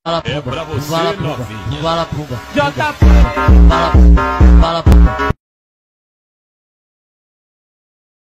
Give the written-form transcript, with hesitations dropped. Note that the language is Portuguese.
Bala É pumba, pra você, bala pumba, novinha. bala pumba, JP. bala pumba.